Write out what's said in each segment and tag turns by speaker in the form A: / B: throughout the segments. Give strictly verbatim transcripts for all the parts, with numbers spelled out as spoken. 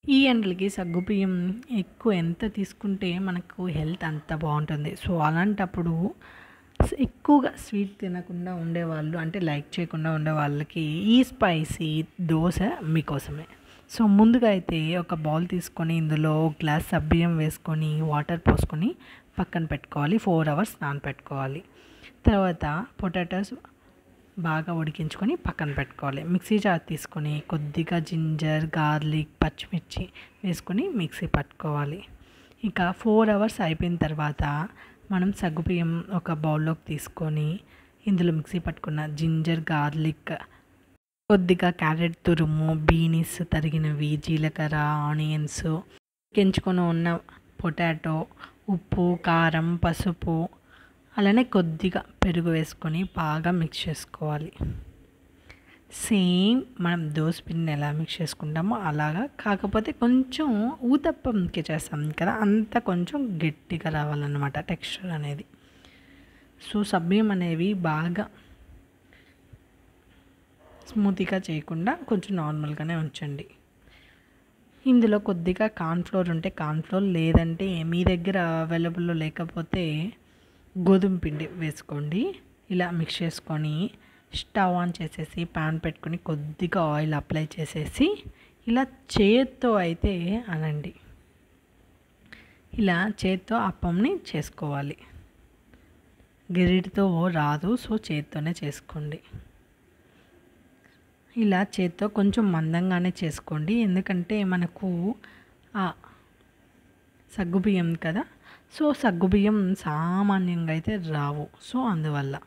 A: ఈ ఎండలకి సగ్గుబియ్యం ఎక్కువ ఎంత తీసుకుంటే మనకు హెల్త్ అంత బాగుంటుంది. సో అలాంటప్పుడు స్- ఎక్కువగా స్వీట్ తినకుండా ఉండేవాళ్ళు, అంటే లైక్ చేయకుండా ఉండే వాళ్ళకి ఈ స్పైసీ దోశ మీకోసమే. సో ముందుగా అయితే ఒక బౌల్ తీసుకొని ఇందులో ఒక గ్లాస్ సబ్బియ్యం వేసుకొని వాటర్ పోసుకొని పక్కన పెట్టుకోవాలి. ఫోర్ అవర్స్ నానపెట్టుకోవాలి. తర్వాత పొటాటోస్ బాగా ఉడికించుకొని పక్కన పెట్టుకోవాలి. మిక్సీ జార్ తీసుకొని కొద్దిగా జింజర్, గార్లిక్, పచ్చిమిర్చి వేసుకొని మిక్సీ పట్టుకోవాలి. ఇక ఫోర్ అవర్స్ అయిపోయిన తర్వాత మనం సగ్గుబియ్యం ఒక బౌల్లోకి తీసుకొని ఇందులో మిక్సీ పట్టుకున్న జింజర్, గార్లిక్, కొద్దిగా క్యారెట్ తురుము, బీనీస్ తరిగినవి, జీలకర్ర, ఆనియన్స్, ఉడికించుకొని ఉన్న పొటాటో, ఉప్పు, కారం, పసుపు, అలానే కొద్దిగా పెరుగు వేసుకొని బాగా మిక్స్ చేసుకోవాలి. సేమ్ మనం దోశ పిండిని ఎలా మిక్స్ చేసుకుంటామో అలాగా, కాకపోతే కొంచెం ఊతప్పంకి చేస్తాం కదా, అంత కొంచెం గట్టిగా రావాలన్నమాట టెక్స్చర్ అనేది. సో సబ్బియ్యం అనేవి బాగా స్మూతీగా చేయకుండా కొంచెం నార్మల్గానే ఉంచండి. ఇందులో కొద్దిగా కార్న్ఫ్లోర్ ఉంటే కార్న్ఫ్లోర్, లేదంటే మీ దగ్గర అవైలబుల్లో లేకపోతే గోధుమ పిండి వేసుకోండి. ఇలా మిక్స్ చేసుకొని స్టవ్ ఆన్ చేసేసి ప్యాన్ పెట్టుకొని కొద్దిగా ఆయిల్ అప్లై చేసేసి ఇలా చేత్తో అయితే అనండి. ఇలా చేత్తో అప్పంని చేసుకోవాలి. గరిటతో రాదు, సో చేత్తోనే చేసుకోండి. ఇలా చేత్తో కొంచెం మందంగానే చేసుకోండి, ఎందుకంటే మనకు సగ్గుబియ్యం కదా, సో సగ్గుబియ్యం సామాన్యంగా అయితే రావు. సో అందువల్ల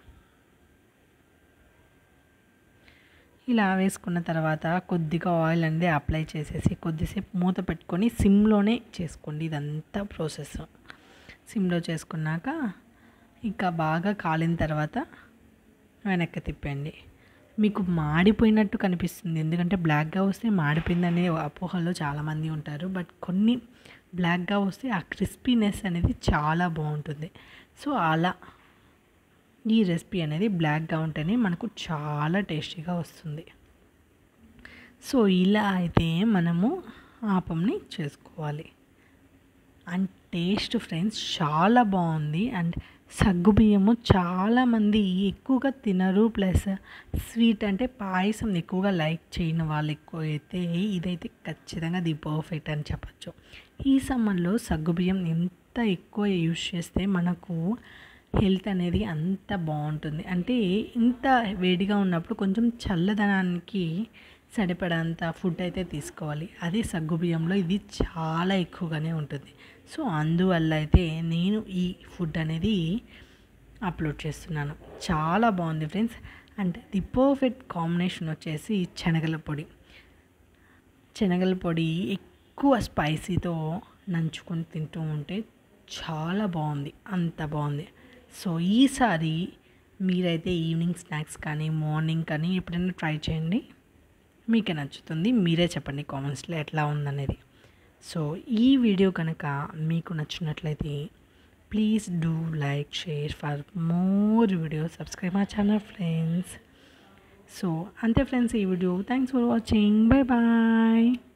A: ఇలా వేసుకున్న తర్వాత కొద్దిగా ఆయిల్ అనేది అప్లై చేసేసి కొద్దిసేపు మూత పెట్టుకొని సిమ్లోనే చేసుకోండి. ఇదంతా ప్రాసెస్ సిమ్లో చేసుకున్నాక ఇంకా బాగా కాలిన తర్వాత వెనక్కి తిప్పండి. మీకు మాడిపోయినట్టు కనిపిస్తుంది, ఎందుకంటే బ్లాక్గా వస్తే మాడిపోయిందనే అపోహలో చాలామంది ఉంటారు. బట్ కొన్ని బ్లాక్గా వస్తే ఆ క్రిస్పీనెస్ అనేది చాలా బాగుంటుంది. సో అలా ఈ రెసిపీ అనేది బ్లాక్గా ఉంటేనే మనకు చాలా టేస్టీగా వస్తుంది. సో ఇలా అయితే మనము ఆపంని చేసుకోవాలి. అండ్ టేస్ట్ ఫ్రెండ్స్ చాలా బాగుంది. అండ్ సగ్గుబియ్యము చాలామంది ఎక్కువగా తినరు, ప్లస్ స్వీట్ అంటే పాయసం ఎక్కువగా లైక్ చేయని వాళ్ళు ఎక్కువ అయితే ఇదైతే ఖచ్చితంగా ది పర్ఫెక్ట్ అని చెప్పచ్చు. ఈ సమ్మర్లో సగ్గుబియ్యం ఎంత ఎక్కువ యూజ్ చేస్తే మనకు హెల్త్ అనేది అంత బాగుంటుంది. అంటే ఇంత వేడిగా ఉన్నప్పుడు కొంచెం చల్లదనానికి సరిపడంత ఫుడ్ అయితే తీసుకోవాలి. అదే సగ్గుబియ్యంలో ఇది చాలా ఎక్కువగానే ఉంటుంది. సో అందువల్ల అయితే నేను ఈ ఫుడ్ అనేది అప్లోడ్ చేస్తున్నాను. చాలా బాగుంది friends. And the perfect combination వచ్చేసి శనగల పొడి. శనగల పొడి ఎక్కువ స్పైసీతో నంచుకొని తింటూ ఉంటే చాలా బాగుంది, అంత బాగుంది. సో ఈసారి మీరైతే ఈవినింగ్ స్నాక్స్ కానీ మార్నింగ్ కానీ ఎప్పుడైనా ట్రై చేయండి, మీకే నచ్చుతుంది. మీరే చెప్పండి కామెంట్స్లో ఎట్లా ఉందనేది. సో ఈ వీడియో కనుక మీకు నచ్చినట్లయితే please do like, share for more videos, subscribe my channel friends. So అంతే ఫ్రెండ్స్ ఈ video. Thanks for watching. Bye bye.